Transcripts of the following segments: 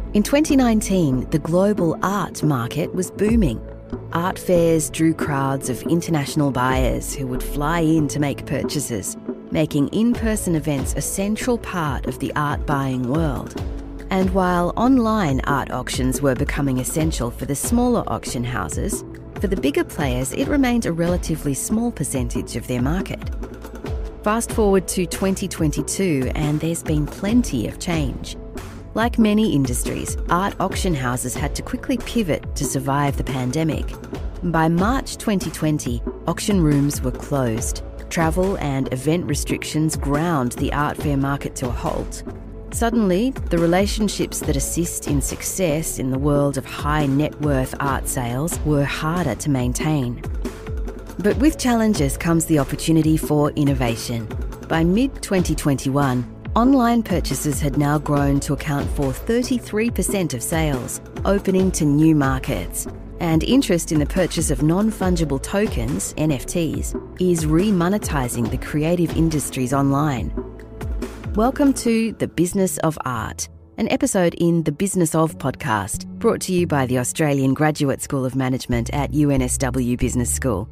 In 2019, the global art market was booming. Art fairs drew crowds of international buyers who would fly in to make purchases, making in-person events a central part of the art buying world. And while online art auctions were becoming essential for the smaller auction houses, for the bigger players it remained a relatively small percentage of their market. Fast forward to 2022 and there's been plenty of change. Like many industries, art auction houses had to quickly pivot to survive the pandemic. By March 2020, auction rooms were closed. Travel and event restrictions ground the art fair market to a halt. Suddenly, the relationships that assist in success in the world of high net worth art sales were harder to maintain. But with challenges comes the opportunity for innovation. By mid-2021, online purchases had now grown to account for 33% of sales, opening to new markets. And interest in the purchase of non-fungible tokens, NFTs, is remonetising the creative industries online. Welcome to The Business of Art, an episode in the Business of podcast, brought to you by the Australian Graduate School of Management at UNSW Business School.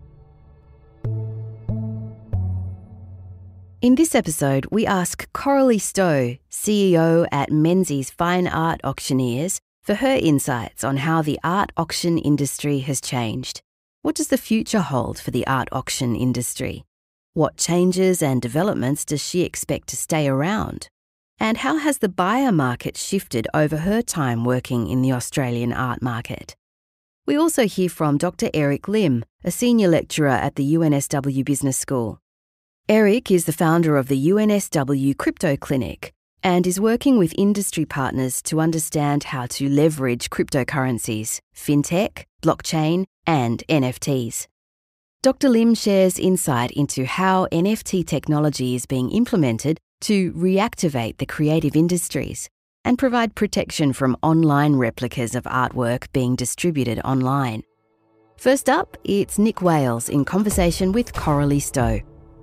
In this episode, we ask Coralie Stow, CEO at Menzies Fine Art Auctioneers, for her insights on how the art auction industry has changed. What does the future hold for the art auction industry? What changes and developments does she expect to stay around? And how has the buyer market shifted over her time working in the Australian art market? We also hear from Dr. Eric Lim, a senior lecturer at the UNSW Business School. Eric is the founder of the UNSW Crypto Clinic and is working with industry partners to understand how to leverage cryptocurrencies, fintech, blockchain, and NFTs. Dr. Lim shares insight into how NFT technology is being implemented to reactivate the creative industries and provide protection from online replicas of artwork being distributed online. First up, it's Nick Wailes in conversation with Coralie Stow.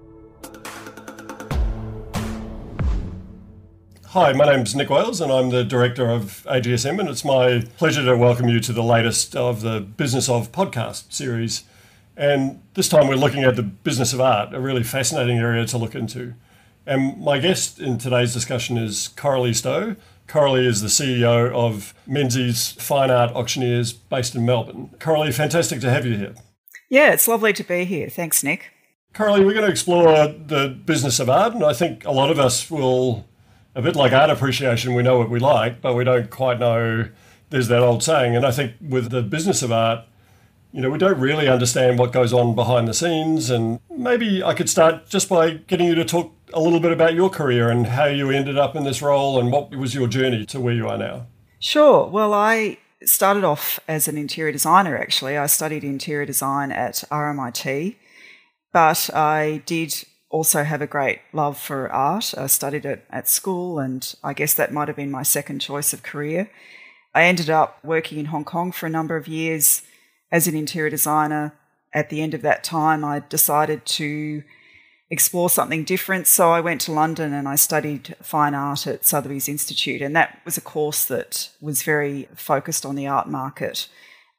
Hi, my name's Nick Wailes and I'm the Director of AGSM, and it's my pleasure to welcome you to the latest of the Business of podcast series. And this time we're looking at the business of art, a really fascinating area to look into. And my guest in today's discussion is Coralie Stow. Coralie is the CEO of Menzies Fine Art Auctioneers based in Melbourne. Coralie, fantastic to have you here. Yeah, it's lovely to be here. Thanks, Nick. Coralie, we're going to explore the business of art, and I think a lot of us will, a bit like art appreciation, we know what we like, but we don't quite know, there's that old saying. And I think with the business of art, we don't really understand what goes on behind the scenes. And maybe I could start just by getting you to talk a little bit about your career and how you ended up in this role and what was your journey to where you are now. Sure. Well, I started off as an interior designer, actually. I studied interior design at RMIT, but I did also have a great love for art. I studied it at school, and I guess that might have been my second choice of career. I ended up working in Hong Kong for a number of years as an interior designer. At the end of that time, I decided to explore something different. So I went to London and I studied fine art at Sotheby's Institute. And that was a course that was very focused on the art market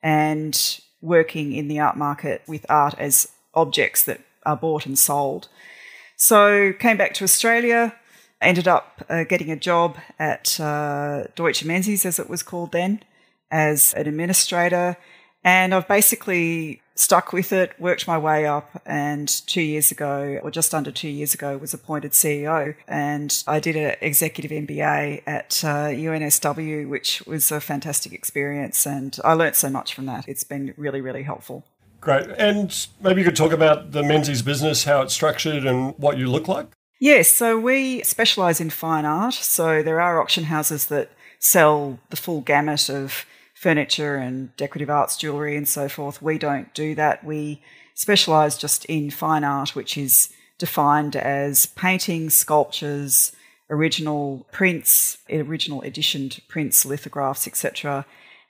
and working in the art market with art as objects that are bought and sold. So came back to Australia, ended up getting a job at Deutsche Menzies, as it was called then, as an administrator. And I've basically stuck with it, worked my way up, and 2 years ago, or just under 2 years ago, was appointed CEO. And I did an executive MBA at UNSW, which was a fantastic experience. And I learnt so much from that. It's been really, really helpful. Great. And maybe you could talk about the Menzies business, how it's structured and what you look like? Yes, so we specialise in fine art. So there are auction houses that sell the full gamut of furniture and decorative arts, jewellery and so forth. We don't do that. We specialise just in fine art, which is defined as paintings, sculptures, original prints, original editioned prints, lithographs, etc.,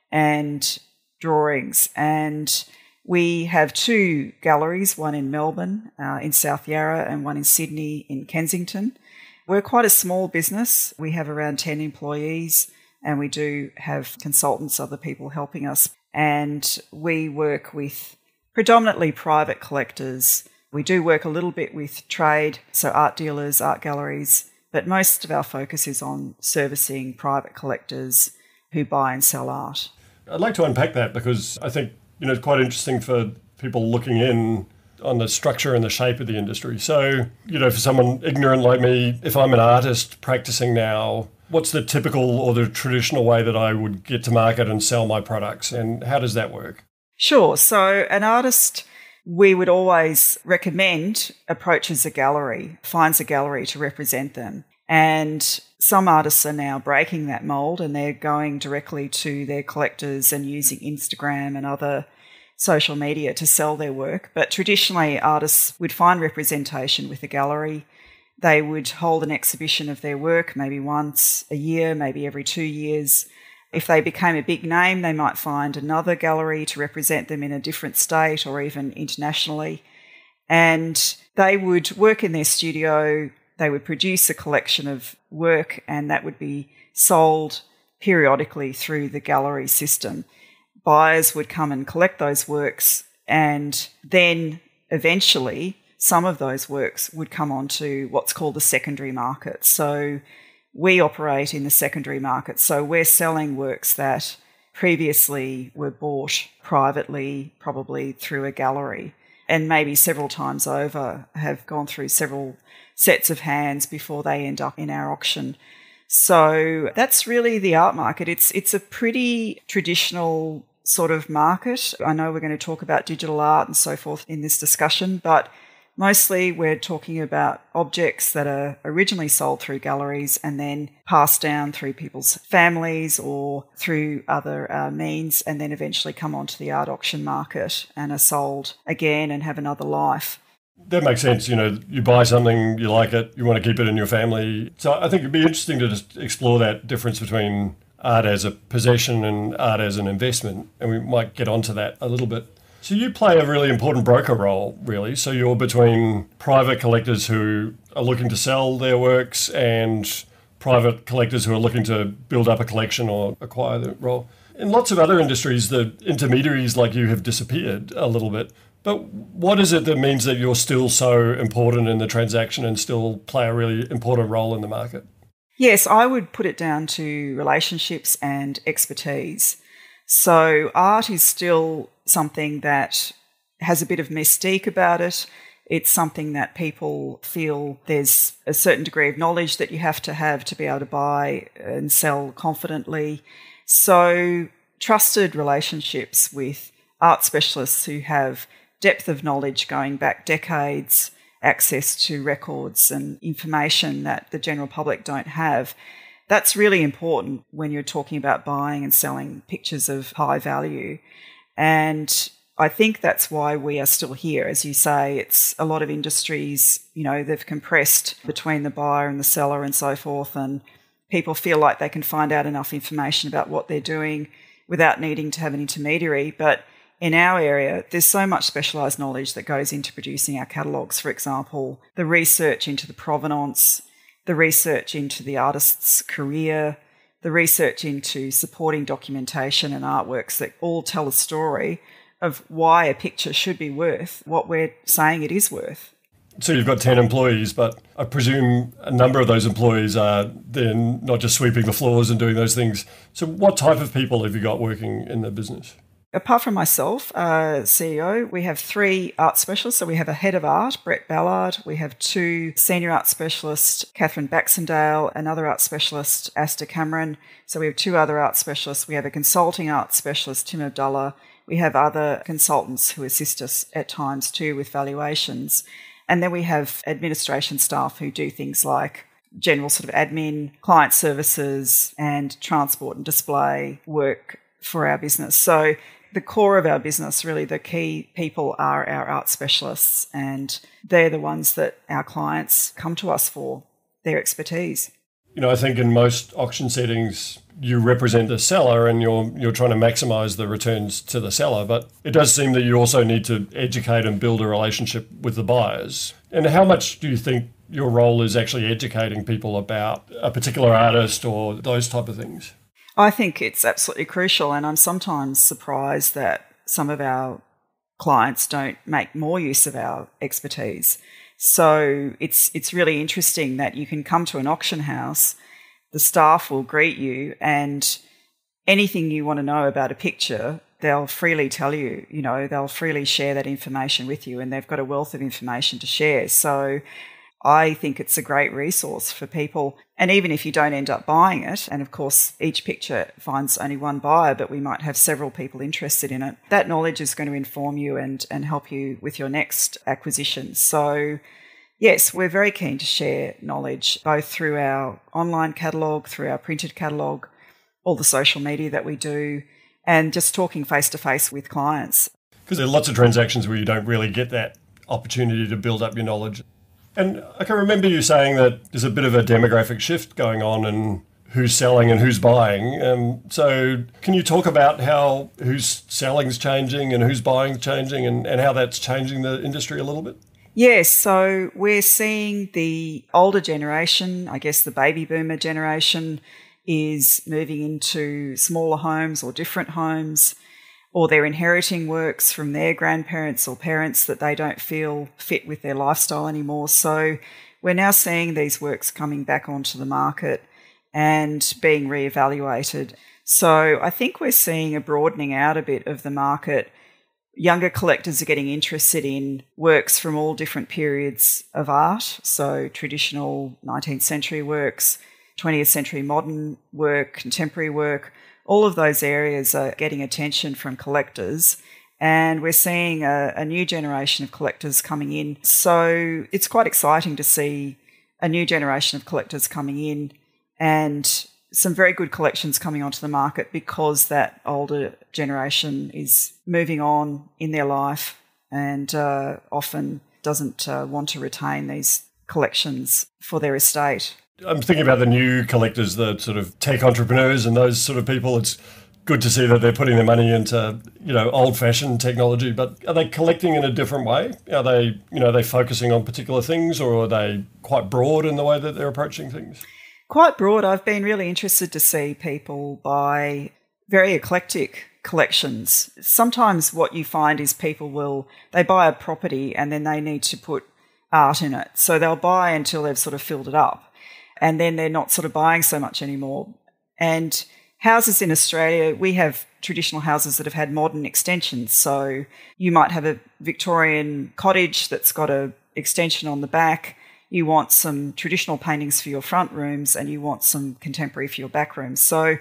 and drawings. And we have two galleries, one in Melbourne, in South Yarra, and one in Sydney in Kensington. We're quite a small business. We have around 10 employees. and we do have consultants, other people helping us. And we work with predominantly private collectors. We do work a little bit with trade, so art dealers, art galleries, but most of our focus is on servicing private collectors who buy and sell art. I'd like to unpack that because I think, it's quite interesting for people looking in on the structure and the shape of the industry. So, for someone ignorant like me, if I'm an artist practicing now, what's the typical or the traditional way that I would get to market and sell my products, and how does that work? Sure. So an artist, we would always recommend approaches a gallery, finds a gallery to represent them. And some artists are now breaking that mold and they're going directly to their collectors and using Instagram and other social media to sell their work. But traditionally, artists would find representation with a gallery. They would hold an exhibition of their work maybe once a year, maybe every 2 years. If they became a big name, they might find another gallery to represent them in a different state or even internationally. And they would work in their studio, they would produce a collection of work, and that would be sold periodically through the gallery system. Buyers would come and collect those works, and then eventually some of those works would come onto what's called the secondary market. So we operate in the secondary market. So we're selling works that previously were bought privately, probably through a gallery, and maybe several times over have gone through several sets of hands before they end up in our auction. So that's really the art market. It's a pretty traditional sort of market. I know we're going to talk about digital art and so forth in this discussion, but mostly we're talking about objects that are originally sold through galleries and then passed down through people's families or through other means, and then eventually come onto the art auction market and are sold again and have another life. That makes sense. You buy something, you like it, you want to keep it in your family. So I think it'd be interesting to just explore that difference between art as a possession and art as an investment. And we might get onto that a little bit. So you play a really important broker role, really. So you're between private collectors who are looking to sell their works and private collectors who are looking to build up a collection or acquire the role. In lots of other industries, the intermediaries like you have disappeared a little bit. But what is it that means that you're still so important in the transaction and still play a really important role in the market? Yes, I would put it down to relationships and expertise. So art is still something that has a bit of mystique about it. It's something that people feel there's a certain degree of knowledge that you have to be able to buy and sell confidently. So trusted relationships with art specialists who have depth of knowledge going back decades, access to records and information that the general public don't have. That's really important when you're talking about buying and selling pictures of high value. And I think that's why we are still here. As you say, it's a lot of industries, they've compressed between the buyer and the seller and so forth, and people feel like they can find out enough information about what they're doing without needing to have an intermediary. But in our area, there's so much specialised knowledge that goes into producing our catalogues, for example, the research into the provenance, the research into the artist's career, the research into supporting documentation and artworks that all tell a story of why a picture should be worth what we're saying it is worth. So you've got 10 employees, but I presume a number of those employees are then not just sweeping the floors and doing those things. So what type of people have you got working in the business? Apart from myself, CEO, we have 3 art specialists. So we have a head of art, Brett Ballard. We have 2 senior art specialists, Catherine Baxendale, another art specialist, Asta Cameron. So we have 2 other art specialists. We have a consulting art specialist, Tim Abdullah. We have other consultants who assist us at times too with valuations. And then we have administration staff who do things like general sort of admin, client services, and transport and display work for our business. So the core of our business, really the key people, are our art specialists, and they're the ones that our clients come to us for, their expertise. I think in most auction settings, you represent the seller and you're trying to maximise the returns to the seller, but it does seem that you also need to educate and build a relationship with the buyers. And how much do you think your role is actually educating people about a particular artist or those type of things? I think it's absolutely crucial, and I'm sometimes surprised that some of our clients don't make more use of our expertise. So it's really interesting that you can come to an auction house, the staff will greet you, and anything you want to know about a picture, they'll freely tell you, they'll freely share that information with you, and they've got a wealth of information to share. So I think it's a great resource for people. And even if you don't end up buying it, and of course each picture finds only one buyer, but we might have several people interested in it, that knowledge is going to inform you and help you with your next acquisition. So yes, we're very keen to share knowledge, both through our online catalogue, through our printed catalogue, all the social media that we do, and just talking face-to-face with clients. Because there are lots of transactions where you don't really get that opportunity to build up your knowledge. And I can remember you saying that there's a bit of a demographic shift going on in who's selling and who's buying. So can you talk about how who's selling's changing and who's buying's changing and how that's changing the industry a little bit? Yes, so we're seeing the older generation, I guess the baby boomer generation, is moving into smaller homes or different homes, or they're inheriting works from their grandparents or parents that they don't feel fit with their lifestyle anymore. So we're now seeing these works coming back onto the market and being reevaluated. So I think we're seeing a broadening out a bit of the market. Younger collectors are getting interested in works from all different periods of art, so traditional 19th century works, 20th century modern work, contemporary work. All of those areas are getting attention from collectors, and we're seeing a new generation of collectors coming in. So it's quite exciting to see a new generation of collectors coming in and some very good collections coming onto the market because that older generation is moving on in their life and often doesn't want to retain these collections for their estate. I'm thinking about the new collectors, the sort of tech entrepreneurs and those sort of people. It's good to see that they're putting their money into, old-fashioned technology, but are they collecting in a different way? Are they focusing on particular things, or are they quite broad in the way that they're approaching things? Quite broad. I've been really interested to see people buy very eclectic collections. Sometimes what you find is people they buy a property and then they need to put art in it. So they'll buy until they've sort of filled it up, and then they're not sort of buying so much anymore. And houses in Australia, we have traditional houses that have had modern extensions. So you might have a Victorian cottage that's got an extension on the back. You want some traditional paintings for your front rooms and you want some contemporary for your back rooms. So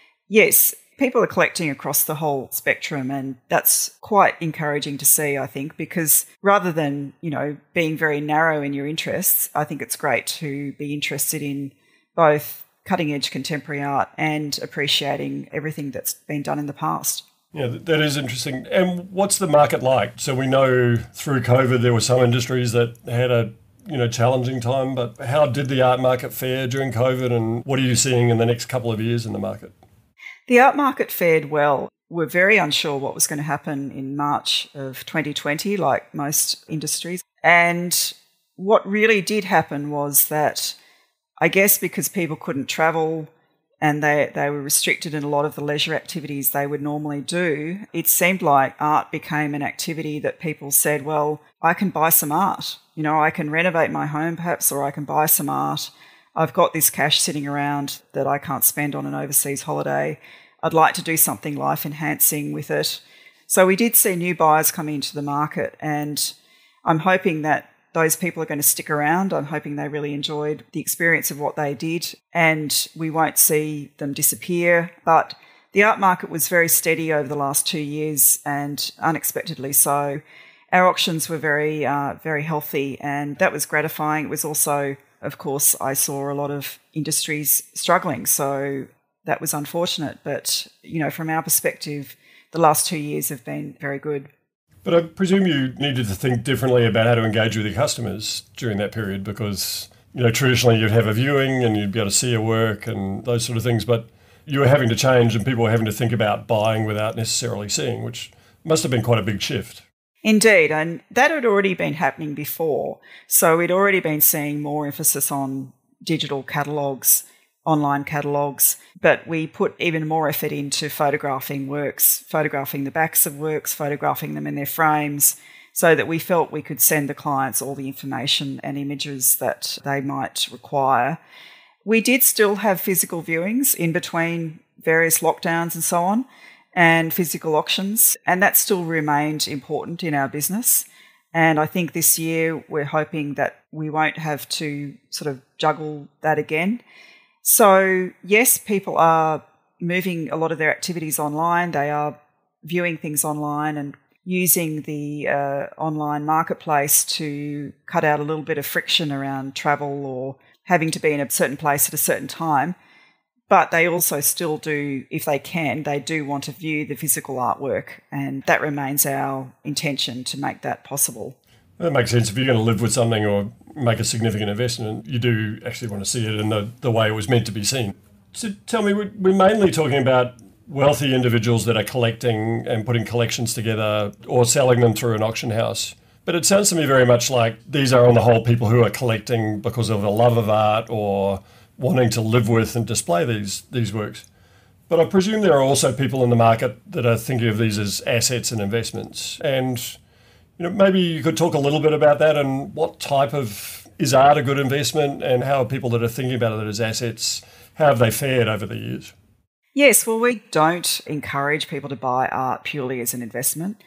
yes, people are collecting across the whole spectrum, and that's quite encouraging to see, I think, because rather than, being very narrow in your interests, I think it's great to be interested in both cutting-edge contemporary art and appreciating everything that's been done in the past. Yeah, that is interesting. And what's the market like? So we know through COVID there were some industries that had a challenging time, but how did the art market fare during COVID, and what are you seeing in the next couple of years in the market? The art market fared well. We're very unsure what was going to happen in March of 2020, like most industries. And what really did happen was that, I guess because people couldn't travel and they were restricted in a lot of the leisure activities they would normally do, it seemed like art became an activity that people said, well, I can buy some art. I can renovate my home perhaps, or I can buy some art. I've got this cash sitting around that I can't spend on an overseas holiday. I'd like to do something life-enhancing with it. So we did see new buyers coming into the market, and I'm hoping that those people are going to stick around. I'm hoping they really enjoyed the experience of what they did, and we won't see them disappear. But the art market was very steady over the last 2 years, and unexpectedly so. Our auctions were very, very healthy, and that was gratifying. It was also, of course, I saw a lot of industries struggling, so that was unfortunate. But, from our perspective, the last 2 years have been very good. But I presume you needed to think differently about how to engage with your customers during that period because, traditionally you'd have a viewing and you'd be able to see your work and those sort of things, but you were having to change and people were having to think about buying without necessarily seeing, which must have been quite a big shift. Indeed, and that had already been happening before. So we'd already been seeing more emphasis on digital catalogues, online catalogues, but we put even more effort into photographing works, photographing the backs of works, photographing them in their frames, so that we felt we could send the clients all the information and images that they might require. We did still have physical viewings in between various lockdowns and so on, and physical auctions, and that still remained important in our business. And I think this year we're hoping that we won't have to sort of juggle that again. So yes, people are moving a lot of their activities online. They are viewing things online and using the online marketplace to cut out a little bit of friction around travel or having to be in a certain place at a certain time. But they also still do, if they can, they do want to view the physical artwork. And that remains our intention, to make that possible. That makes sense. If you're going to live with something or make a significant investment, you do actually want to see it in the way it was meant to be seen. So tell me, we're mainly talking about wealthy individuals that are collecting and putting collections together or selling them through an auction house. But it sounds to me very much like these are on the whole people who are collecting because of a love of art or wanting to live with and display these works. But I presume there are also people in the market that are thinking of these as assets and investments. And maybe you could talk a little bit about that and what type of, is art a good investment, and how are people that are thinking about it as assets, how have they fared over the years? Yes, well, we don't encourage people to buy art purely as an investment.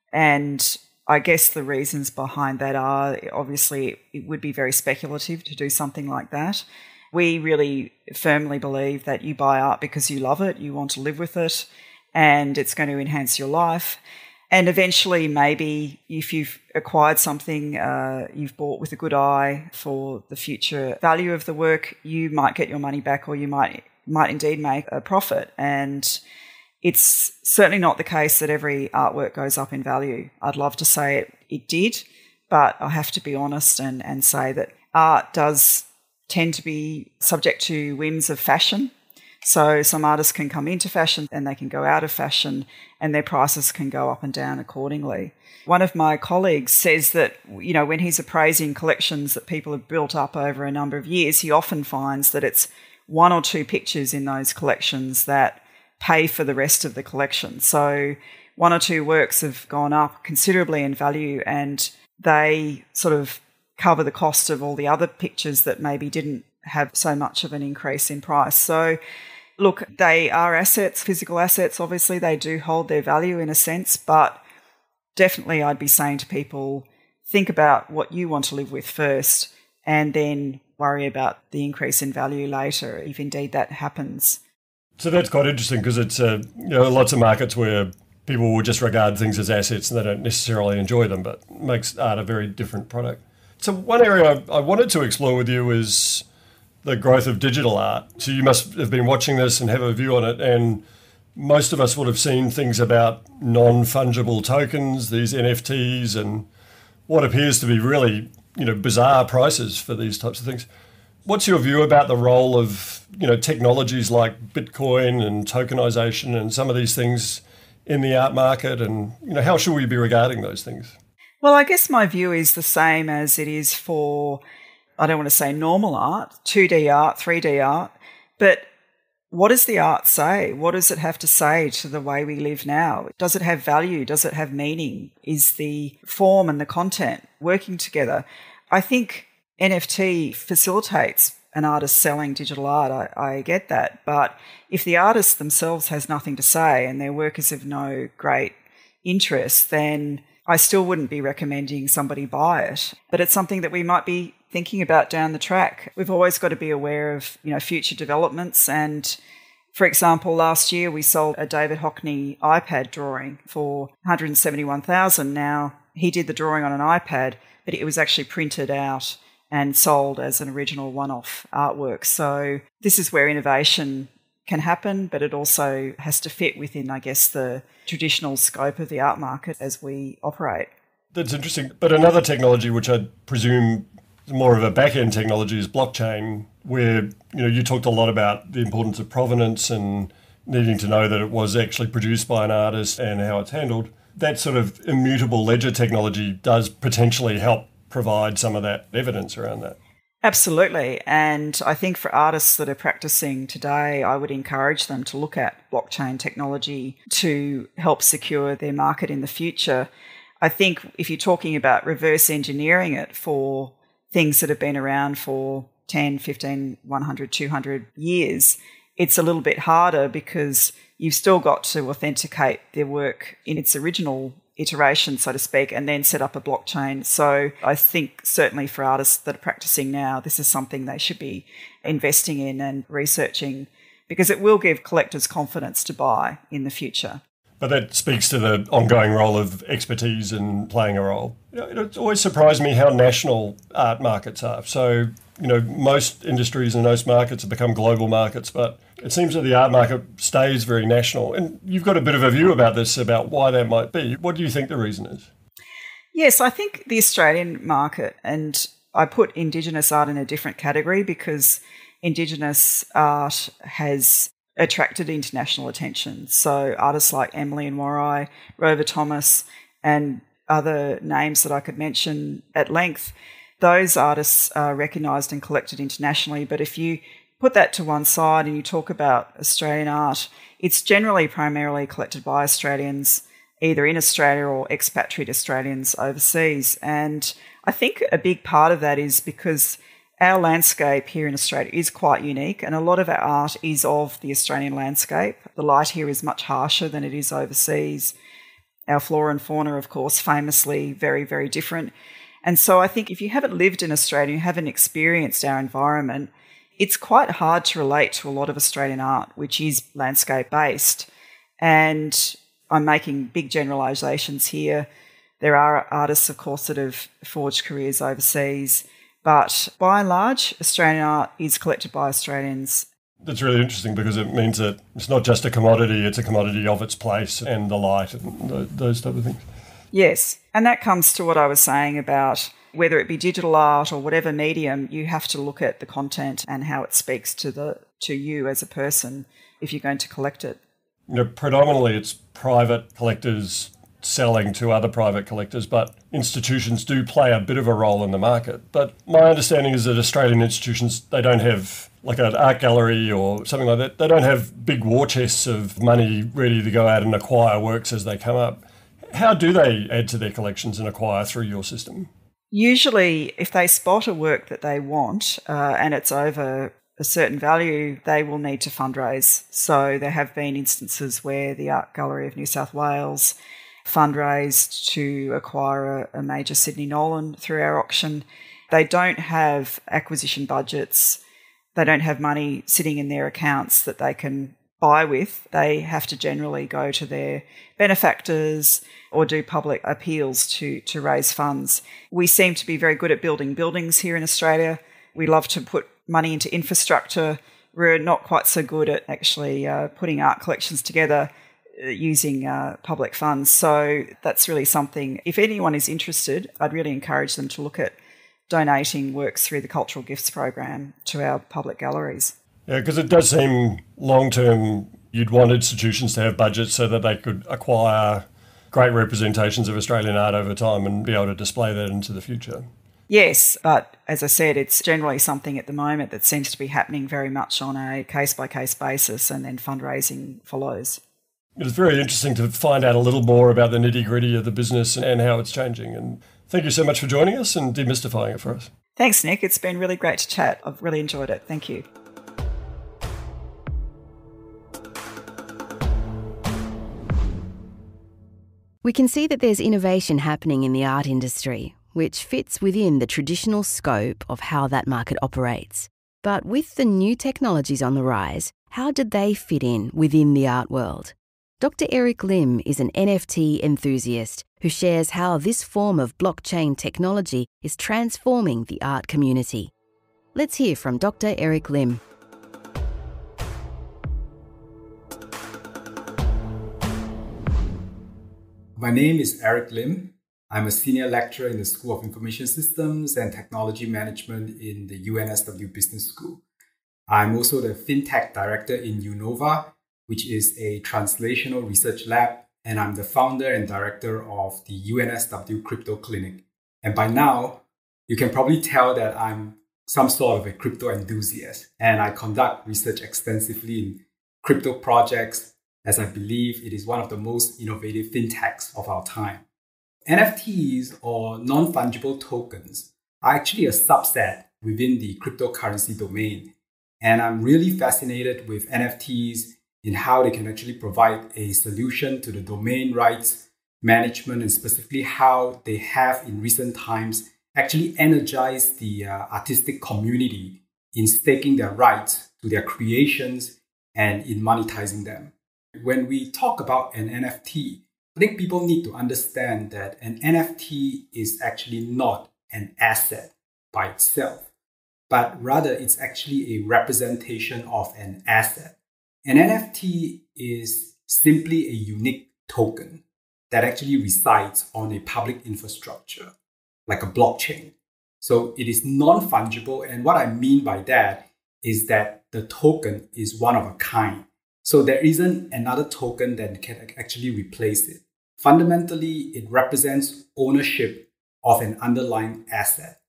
And I guess the reasons behind that are, obviously, it would be very speculative to do something like that. We really firmly believe that you buy art because you love it, you want to live with it, and it's going to enhance your life. And eventually, maybe if you've acquired something you've bought with a good eye for the future value of the work, you might get your money back, or you might indeed make a profit. And it's certainly not the case that every artwork goes up in value. I'd love to say it did, but I have to be honest and say that art does tend to be subject to whims of fashion. So some artists can come into fashion and they can go out of fashion, and their prices can go up and down accordingly. One of my colleagues says that, when he's appraising collections that people have built up over a number of years, he often finds that it's one or two pictures in those collections that pay for the rest of the collection. So one or two works have gone up considerably in value, and they sort of cover the cost of all the other pictures that maybe didn't have so much of an increase in price. So look, they are assets, physical assets. Obviously, they do hold their value in a sense, but definitely I'd be saying to people, think about what you want to live with first, and then worry about the increase in value later, if indeed that happens. So that's quite interesting, because it's lots of markets where people will just regard things as assets and they don't necessarily enjoy them, but it makes art a very different product. So one area I wanted to explore with you is the growth of digital art. So you must have been watching this and have a view on it, and most of us would have seen things about non-fungible tokens, these NFTs, and what appears to be really, bizarre prices for these types of things. What's your view about the role of, technologies like Bitcoin and tokenization and some of these things in the art market, and, how should we be regarding those things? Well, I guess my view is the same as it is for, I don't want to say normal art, 2D art, 3D art, but what does the art say? What does it have to say to the way we live now? Does it have value? Does it have meaning? Is the form and the content working together? I think NFT facilitates an artist selling digital art. I get that. But if the artist themselves has nothing to say and their work is of no great interest, then I still wouldn't be recommending somebody buy it. But it's something that we might be thinking about down the track. We've always got to be aware of, future developments. And for example, last year we sold a David Hockney iPad drawing for $171,000. Now, he did the drawing on an iPad, but it was actually printed out and sold as an original one-off artwork. So this is where innovation can happen, but it also has to fit within, I guess, the traditional scope of the art market as we operate. That's interesting. But another technology, which I presume is more of a back-end technology, is blockchain, where you talked a lot about the importance of provenance and needing to know that it was actually produced by an artist and how it's handled. That sort of immutable ledger technology does potentially help provide some of that evidence around that. Absolutely. And I think for artists that are practicing today, I would encourage them to look at blockchain technology to help secure their market in the future. I think if you're talking about reverse engineering it for things that have been around for 10, 15, 100, 200 years, it's a little bit harder because you've still got to authenticate their work in its original iteration, so to speak, and then set up a blockchain. So I think certainly for artists that are practicing now, this is something they should be investing in and researching because it will give collectors confidence to buy in the future. But that speaks to the ongoing role of expertise in playing a role. It's always surprised me how national art markets are. So, most industries and most markets have become global markets, but it seems that the art market stays very national. And you've got a bit of a view about this, about why that might be. What do you think the reason is? Yes, I think the Australian market, and I put Indigenous art in a different category because Indigenous art has attracted international attention. So artists like Emily and Warai, Rover Thomas, and other names that I could mention at length, those artists are recognised and collected internationally. But if you put that to one side and you talk about Australian art, it's generally primarily collected by Australians, either in Australia or expatriate Australians overseas. And I think a big part of that is because our landscape here in Australia is quite unique, and a lot of our art is of the Australian landscape. The light here is much harsher than it is overseas. Our flora and fauna, of course, famously very, very different. And so I think if you haven't lived in Australia, you haven't experienced our environment, it's quite hard to relate to a lot of Australian art, which is landscape-based. And I'm making big generalisations here. There are artists, of course, that have forged careers overseas, but by and large, Australian art is collected by Australians. That's really interesting because it means that it's not just a commodity, it's a commodity of its place and the light and those type of things. Yes, and that comes to what I was saying about whether it be digital art or whatever medium, you have to look at the content and how it speaks to you as a person if you're going to collect it. Predominantly it's private collectors selling to other private collectors, but institutions do play a bit of a role in the market. But my understanding is that Australian institutions, they don't have like an art gallery or something like that. They don't have big war chests of money ready to go out and acquire works as they come up. How do they add to their collections and acquire through your system? Usually, if they spot a work that they want and it's over a certain value, they will need to fundraise. So there have been instances where the Art Gallery of New South Wales fundraised to acquire a major Sydney Nolan through our auction. They don't have acquisition budgets. They don't have money sitting in their accounts that they can buy with. They have to generally go to their benefactors or do public appeals to raise funds. We seem to be very good at building buildings here in Australia. We love to put money into infrastructure. We're not quite so good at actually putting art collections together using public funds. So that's really something, if anyone is interested, I'd really encourage them to look at donating works through the Cultural Gifts program to our public galleries. Yeah, because it does seem long-term you'd want institutions to have budgets so that they could acquire great representations of Australian art over time and be able to display that into the future. Yes, but as I said, it's generally something at the moment that seems to be happening very much on a case-by-case basis, and then fundraising follows. It's very interesting to find out a little more about the nitty-gritty of the business and how it's changing. And thank you so much for joining us and demystifying it for us. Thanks, Nick. It's been really great to chat. I've really enjoyed it. Thank you. We can see that there's innovation happening in the art industry, which fits within the traditional scope of how that market operates. But with the new technologies on the rise, how did they fit in within the art world? Dr. Eric Lim is an NFT enthusiast who shares how this form of blockchain technology is transforming the art community. Let's hear from Dr. Eric Lim. My name is Eric Lim. I'm a senior lecturer in the School of Information Systems and Technology Management in the UNSW Business School. I'm also the FinTech Director in UNOVA, which is a translational research lab, and I'm the founder and director of the UNSW Crypto Clinic. And by now, you can probably tell that I'm some sort of a crypto enthusiast, and I conduct research extensively in crypto projects, as I believe it is one of the most innovative fintechs of our time. NFTs, or non-fungible tokens, are actually a subset within the cryptocurrency domain. And I'm really fascinated with NFTs in how they can actually provide a solution to the domain rights management, and specifically how they have in recent times actually energized the artistic community in staking their rights to their creations and in monetizing them. When we talk about an NFT, I think people need to understand that an NFT is actually not an asset by itself, but rather it's actually a representation of an asset. An NFT is simply a unique token that actually resides on a public infrastructure, like a blockchain. So it is non-fungible, and what I mean by that is that the token is one of a kind. So there isn't another token that can actually replace it. Fundamentally, it represents ownership of an underlying asset.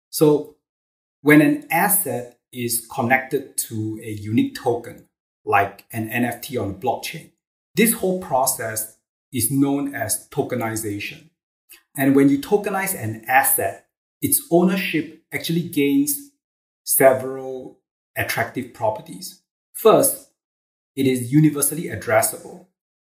So when an asset is connected to a unique token, like an NFT on a blockchain, this whole process is known as tokenization. And when you tokenize an asset, its ownership actually gains several attractive properties. First, it is universally addressable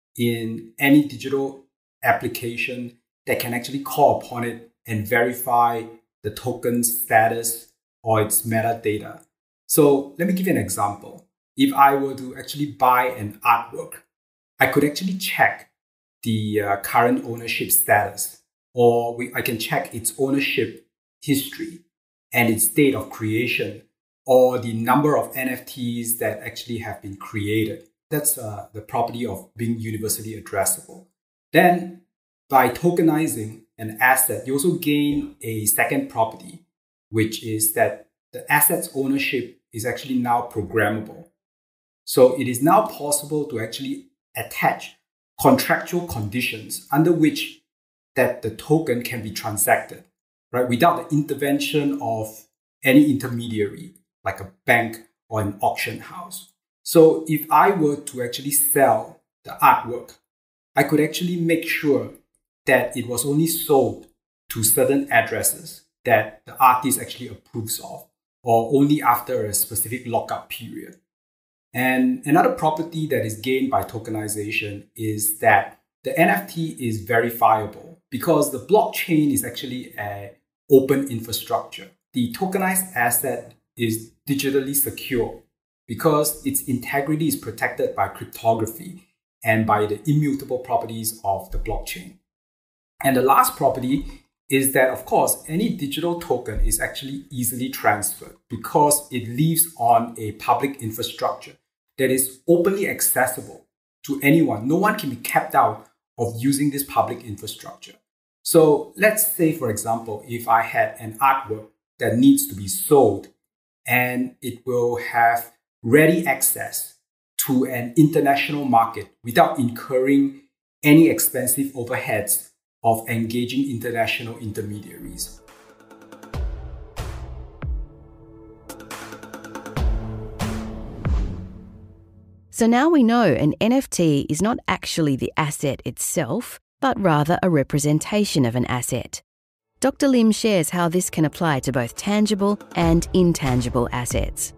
in any digital application that can actually call upon it and verify the token's status or its metadata. So let me give you an example. If I were to actually buy an artwork, I could actually check the current ownership status, or I can check its ownership history and its date of creation, or the number of NFTs that actually have been created. That's the property of being universally addressable. Then, by tokenizing an asset, you also gain a second property, which is that the asset's ownership is actually now programmable. So it is now possible to actually attach contractual conditions under which that the token can be transacted, right, without the intervention of any intermediary, like a bank or an auction house. So if I were to actually sell the artwork, I could actually make sure that it was only sold to certain addresses that the artist actually approves of, or only after a specific lockup period. And another property that is gained by tokenization is that the NFT is verifiable because the blockchain is actually an open infrastructure. The tokenized asset is digitally secure because its integrity is protected by cryptography and by the immutable properties of the blockchain. And the last property is that, of course, any digital token is actually easily transferred because it lives on a public infrastructure that is openly accessible to anyone. No one can be kept out of using this public infrastructure. So let's say, for example, if I had an artwork that needs to be sold and it will have ready access to an international market without incurring any expensive overheads of engaging international intermediaries. So now we know an NFT is not actually the asset itself, but rather a representation of an asset. Dr. Lim shares how this can apply to both tangible and intangible assets.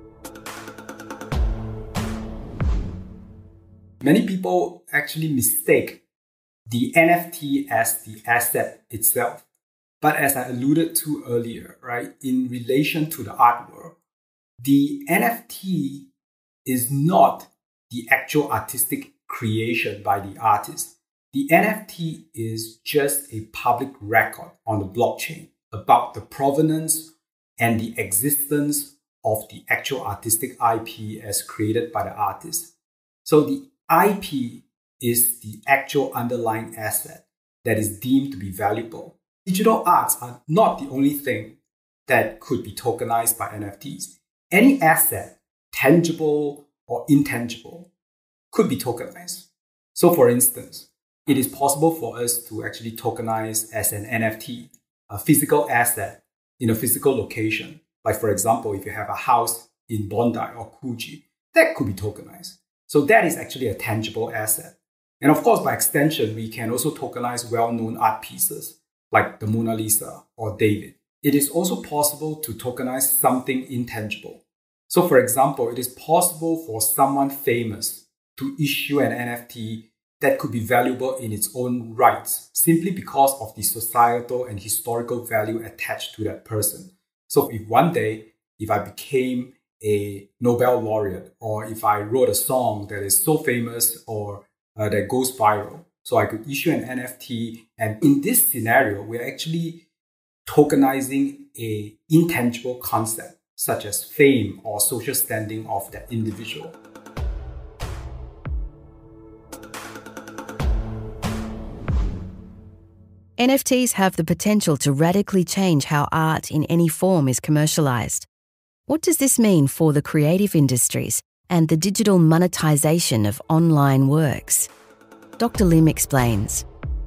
Many people actually mistake the NFT as the asset itself. But as I alluded to earlier, right, in relation to the artwork, the NFT is not the actual artistic creation by the artist. The NFT is just a public record on the blockchain about the provenance and the existence of the actual artistic IP as created by the artist. So the IP is the actual underlying asset that is deemed to be valuable. Digital arts are not the only thing that could be tokenized by NFTs. Any asset, tangible or intangible, could be tokenized. So for instance, it is possible for us to actually tokenize as an NFT, a physical asset in a physical location. Like, for example, if you have a house in Bondi or Coogee, that could be tokenized. So that is actually a tangible asset. And of course, by extension, we can also tokenize well-known art pieces like the Mona Lisa or David. It is also possible to tokenize something intangible. So for example, it is possible for someone famous to issue an NFT that could be valuable in its own rights, simply because of the societal and historical value attached to that person. So if one day, if I became a Nobel laureate, or if I wrote a song that is so famous or that goes viral, so I could issue an NFT. And in this scenario, we're actually tokenizing an intangible concept, such as fame or social standing of that individual. NFTs have the potential to radically change how art in any form is commercialized. What does this mean for the creative industries and the digital monetization of online works? Dr. Lim explains.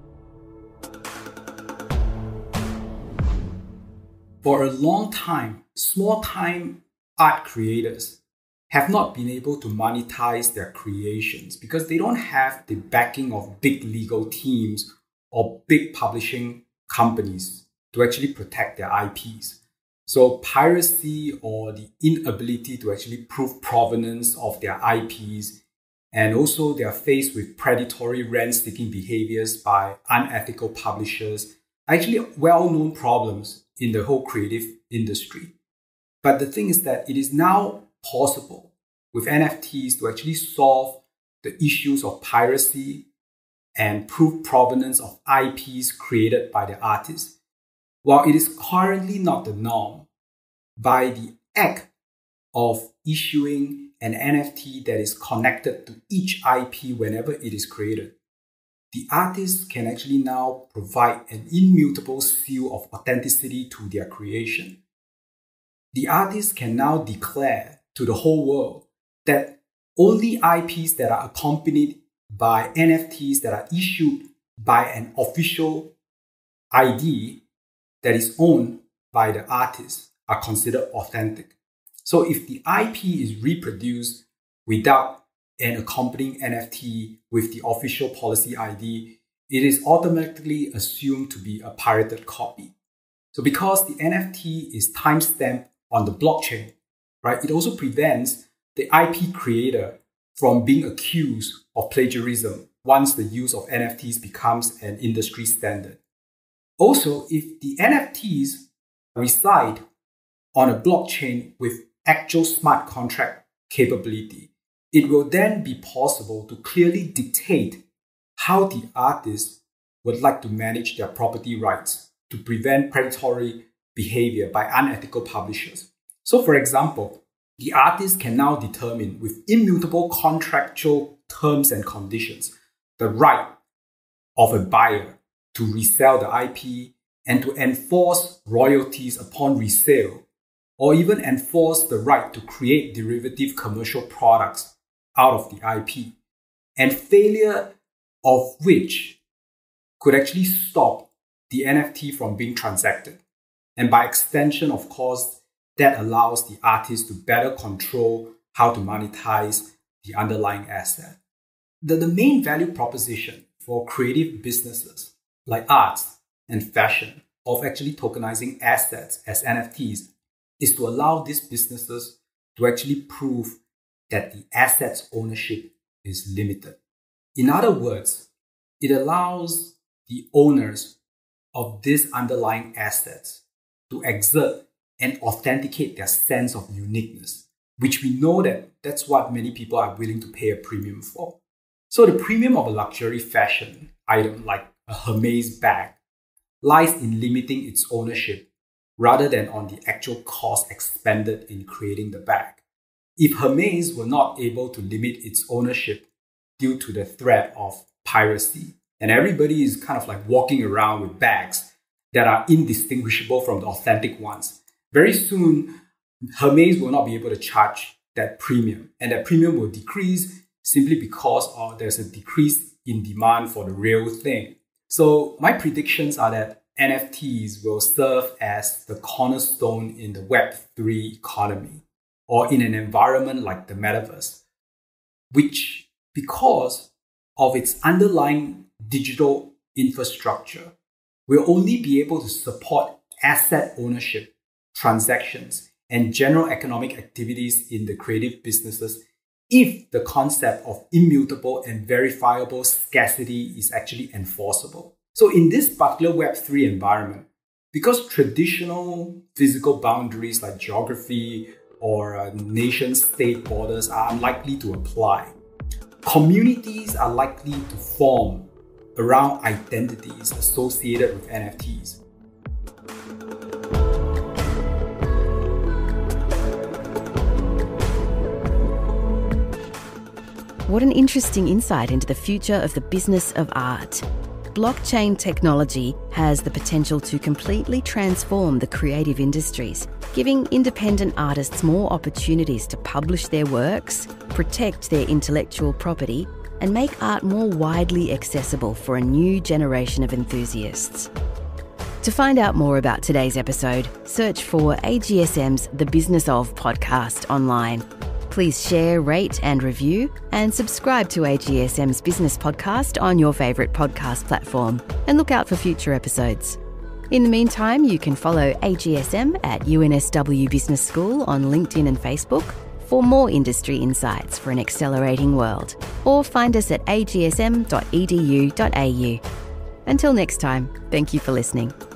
For a long time, small-time art creators have not been able to monetize their creations because they don't have the backing of big legal teams or big publishing companies to actually protect their IPs. So piracy or the inability to actually prove provenance of their IPs, and also they are faced with predatory rent-seeking behaviors by unethical publishers, are actually well-known problems in the whole creative industry. But the thing is that it is now possible with NFTs to actually solve the issues of piracy and prove provenance of IPs created by the artists. While it is currently not the norm, by the act of issuing an NFT that is connected to each IP whenever it is created, the artists can actually now provide an immutable seal of authenticity to their creation. The artists can now declare to the whole world that only IPs that are accompanied by NFTs that are issued by an official ID that is owned by the artist are considered authentic. So if the IP is reproduced without an accompanying NFT with the official policy ID, it is automatically assumed to be a pirated copy. So because the NFT is timestamped on the blockchain, right, it also prevents the IP creator from being accused of plagiarism once the use of NFTs becomes an industry standard. Also, if the NFTs reside on a blockchain with actual smart contract capability, it will then be possible to clearly dictate how the artists would like to manage their property rights to prevent predatory behavior by unethical publishers. So for example, the artist can now determine with immutable contractual terms and conditions the right of a buyer to resell the IP and to enforce royalties upon resale, or even enforce the right to create derivative commercial products out of the IP, and failure of which could actually stop the NFT from being transacted. And by extension, of course, that allows the artist to better control how to monetize the underlying asset. The main value proposition for creative businesses like arts and fashion of actually tokenizing assets as NFTs is to allow these businesses to actually prove that the asset's ownership is limited. In other words, it allows the owners of these underlying assets to exert and authenticate their sense of uniqueness, which we know that that's what many people are willing to pay a premium for. So the premium of a luxury fashion item like a Hermes bag lies in limiting its ownership rather than on the actual cost expended in creating the bag. If Hermes were not able to limit its ownership due to the threat of piracy, and everybody is kind of like walking around with bags that are indistinguishable from the authentic ones, very soon Hermes will not be able to charge that premium, and that premium will decrease simply because there's a decrease in demand for the real thing. So my predictions are that NFTs will serve as the cornerstone in the Web3 economy or in an environment like the metaverse, which, because of its underlying digital infrastructure, will only be able to support asset ownership, transactions, and general economic activities in the creative businesses if the concept of immutable and verifiable scarcity is actually enforceable. So in this particular Web3 environment, because traditional physical boundaries like geography or nation-state borders are unlikely to apply, communities are likely to form around identities associated with NFTs. What an interesting insight into the future of the business of art. Blockchain technology has the potential to completely transform the creative industries, giving independent artists more opportunities to publish their works, protect their intellectual property, and make art more widely accessible for a new generation of enthusiasts. To find out more about today's episode, search for AGSM's The Business of podcast online. Please share, rate and review, and subscribe to AGSM's Business Podcast on your favourite podcast platform, and look out for future episodes. In the meantime, you can follow AGSM at UNSW Business School on LinkedIn and Facebook for more industry insights for an accelerating world, or find us at agsm.edu.au. Until next time, thank you for listening.